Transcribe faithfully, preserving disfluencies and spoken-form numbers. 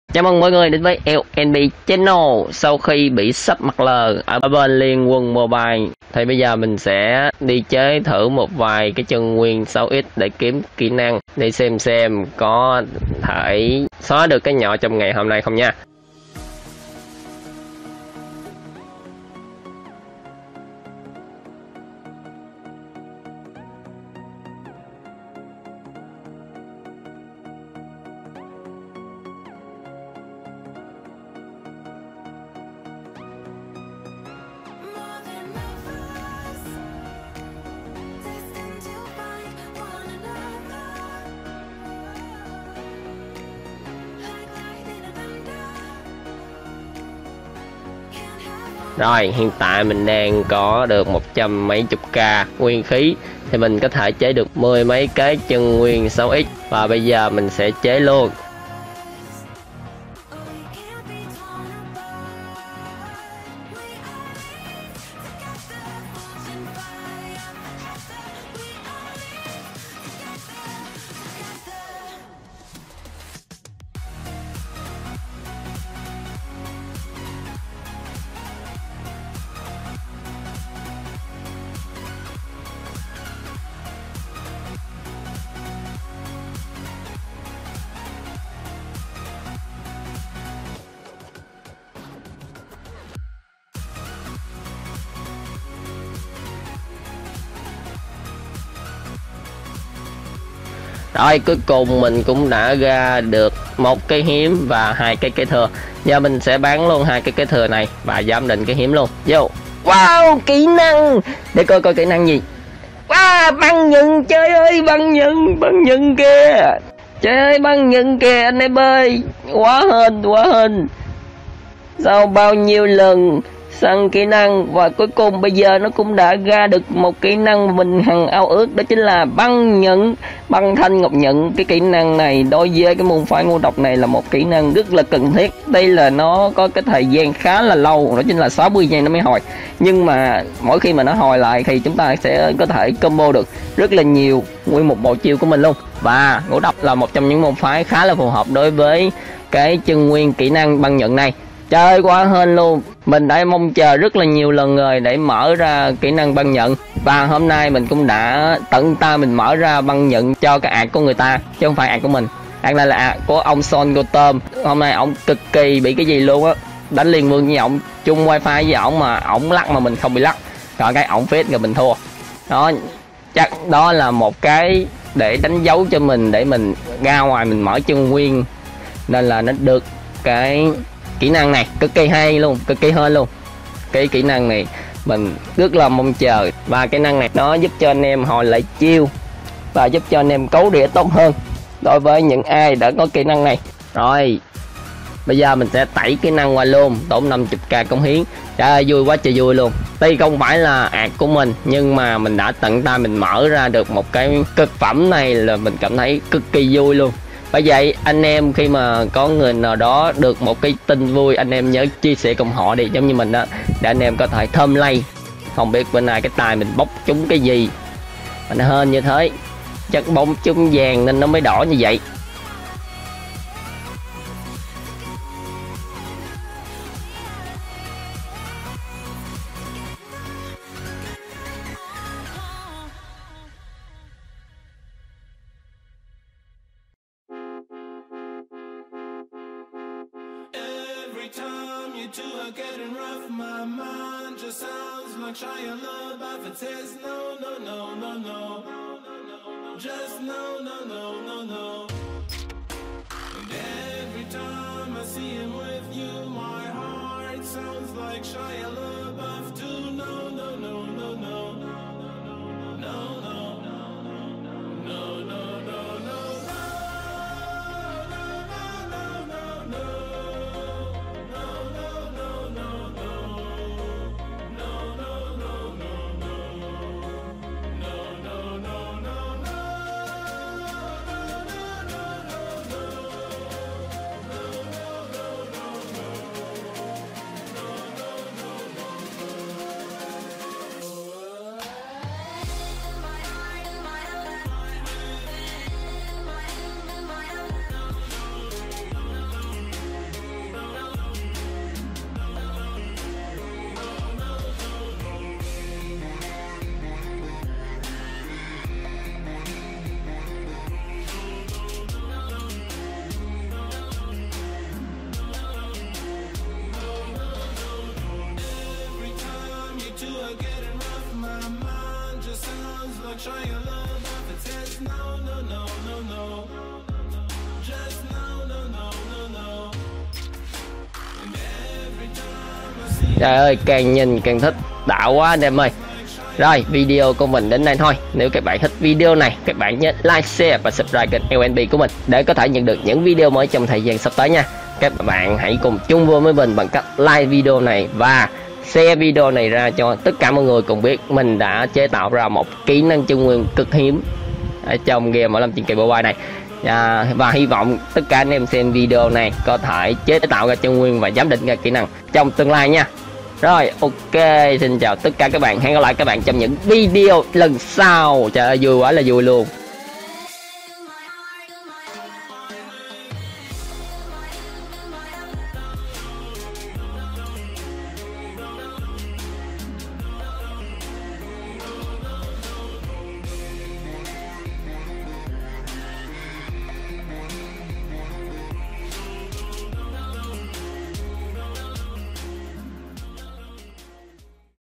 Chào mừng mọi người đến với lờ en bê Channel. Sau khi bị sắp mặt lờ ở bên Liên Quân Mobile thì bây giờ mình sẽ đi chơi thử một vài cái chân nguyên sáu x để kiếm kỹ năng, để xem xem có thể xóa được cái nhỏ trong ngày hôm nay không nha. Rồi, hiện tại mình đang có được một trăm mấy chục k nguyên khí thì mình có thể chế được mười mấy cái chân nguyên sáu x, và bây giờ mình sẽ chế luôn. Rồi, cuối cùng mình cũng đã ra được một cái hiếm và hai cái kế thừa. Giờ mình sẽ bán luôn hai cái kế thừa này và giám định cái hiếm luôn. Vô. Wow, kỹ năng. Để coi coi kỹ năng gì. Wow, băng nhận, trời ơi, băng nhận, băng nhận kìa. Trời ơi, băng nhận kìa anh em ơi. Quá hên, quá hên. Sau bao nhiêu lần săn kỹ năng và cuối cùng bây giờ nó cũng đã ra được một kỹ năng mà mình hằng ao ước, đó chính là băng nhận, băng thanh ngọc nhận. Cái kỹ năng này đối với cái môn phái ngũ độc này là một kỹ năng rất là cần thiết. Đây là nó có cái thời gian khá là lâu, đó chính là sáu mươi giây nó mới hồi, nhưng mà mỗi khi mà nó hồi lại thì chúng ta sẽ có thể combo được rất là nhiều nguyên một bộ chiêu của mình luôn. Và ngũ độc là một trong những môn phái khá là phù hợp đối với cái chân nguyên kỹ năng băng nhận này. Trời, quá hên luôn. Mình đã mong chờ rất là nhiều lần rồi để mở ra kỹ năng băng nhận, và hôm nay mình cũng đã tận tay mình mở ra băng nhận cho cái ạc của người ta, chứ không phải ạc của mình. Ạc này là ạc của ông Son Gotham. Hôm nay ổng cực kỳ bị cái gì luôn á, đánh liên vương với ổng, chung wifi với ổng mà ổng lắc mà mình không bị lắc, rồi cái ổng phết rồi mình thua. Đó, chắc đó là một cái để đánh dấu cho mình để mình ra ngoài mình mở chân nguyên, nên là nó được cái kỹ năng này cực kỳ hay luôn, cực kỳ hên luôn. Cái kỹ năng này mình rất là mong chờ, và kỹ năng này nó giúp cho anh em hồi lại chiêu và giúp cho anh em cấu đĩa tốt hơn đối với những ai đã có kỹ năng này. Rồi, bây giờ mình sẽ tẩy kỹ năng qua luôn, tốn năm mươi k cống hiến. Trời ơi, vui quá trời vui luôn. Tuy không phải là ạc của mình, nhưng mà mình đã tận tay mình mở ra được một cái cực phẩm này là mình cảm thấy cực kỳ vui luôn. Bởi vậy anh em khi mà có người nào đó được một cái tin vui, anh em nhớ chia sẻ cùng họ đi, giống như mình đó, để anh em có thể thơm lây. Không biết bên này cái tài mình bóc trúng cái gì mà nó hên như thế, chắc bóng trúng vàng nên nó mới đỏ như vậy. Time you two are getting rough, my mind just sounds like Shia LaBeouf. It says no, no, no, no, no, just no, no, no, no, no. And every time I see him with you, my heart sounds like Shia LaBeouf too. No, no, no, no, no, no, no, no, no, no, no, no. like trying love off a test. No, no, no, no, no. Just no, no, no, no, no. And every time I see Trời ơi, càng nhìn càng thích, đã quá anh em ơi. Rồi, video của mình đến đây thôi. Nếu các bạn thích video này, các bạn nhớ like, share và subscribe kênh lờ en bê của mình để có thể nhận được những video mới trong thời gian sắp tới nha. Các bạn hãy cùng chung vui với mình bằng cách like video này và share video này ra cho tất cả mọi người cùng biết mình đã chế tạo ra một kỹ năng chân nguyên cực hiếm ở trong game Võ Lâm Truyền Kỳ Mobile này. À, và hy vọng tất cả anh em xem video này có thể chế tạo ra chân nguyên và giám định ra kỹ năng trong tương lai nha. Rồi, ok, xin chào tất cả các bạn, hẹn gặp lại các bạn trong những video lần sau. Trời ơi, vui quá là vui luôn.